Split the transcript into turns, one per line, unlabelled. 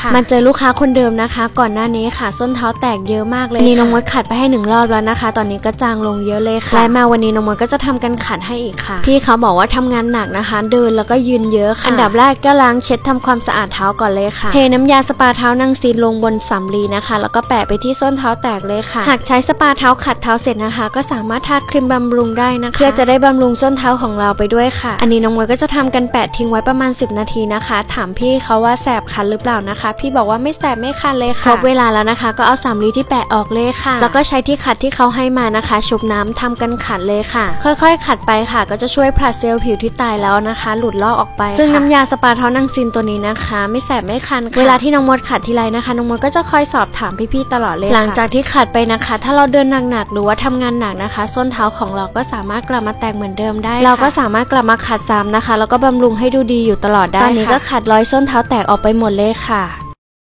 ค่ะมันเจอลูกค้าคนเดิมนะคะก่อนหน้านี้ค่ะส้นเท้าแตกเยอะมากเลยวันนี้น้องมดขัดไปให้1 รอบแล้วนะคะตอนนี้ก็จางลงเยอะเลยค่ะและมาวันนี้น้องมดก็จะทำการขัดให้อีกค่ะพี่เขาบอกว่าทำงานหนักนะคะเดินแล้วก็ยืนเยอะค่ะอันดับแรกก็ล้างเช็ดทำความสะอาดเท้าก่อนเลยค่ะเทน้ำยาสปาเท้านางซีนลงบนสำลีนะคะแล้วก็แปะไปที่ส้นเท้าแตกเลยค่ะหากใช้สปาเท้าขัดเท้าเสร็จนะคะก็สามารถทาครีมบำรุงได้นะคะเพื่อจะได้บำรุงส้นเท้าของเราไปด้วยค่ะอันนี้น้องมดก็จะทำกันแปะทิ้งไว้ประมาณ10 นาทีนะคะถามพี่เขาว่าแสบคันหรือเปล่านะคะพี่บอกว่าไม่แสบไม่คันเลยค่ะครบเวลาแล้วนะคะก็เอาสำลีที่แปะออกเลยค่ะแล้วก็ใช้ที่ขัดที่เขาให้มานะคะชุบน้ำทำกันขัดเลยค่ะค่อยๆขัดไปค่ะก็จะช่วยผลัดเซลล์ผิวที่ตายแล้วนะคะหลุดลอกออกไปซึ่งน้ำยาสปาเท้านางซีนตัวนี้นะคะไม่แสบไม่คันเวลาที่น้องมดขัดทีไรนะคะน้องมดก็จะคอยสอบถามพี่ๆตลอดเลยหลังจากที่ขัดไปนะคะถ้าเราเดินหนักๆหรือว่าทำงานหนักนะคะส้นเท้าของเราก็สามารถกลับมาแตกเหมือนเดิมได้เราก็สามารถกลับมาขัดซ้ำนะคะแล้วก็บำรุงให้ดูดีอยู่ตลอดได้ตอนนี้ก็ขัดรอยส้นเท้าแตกออกไปหมดเลยค่ะ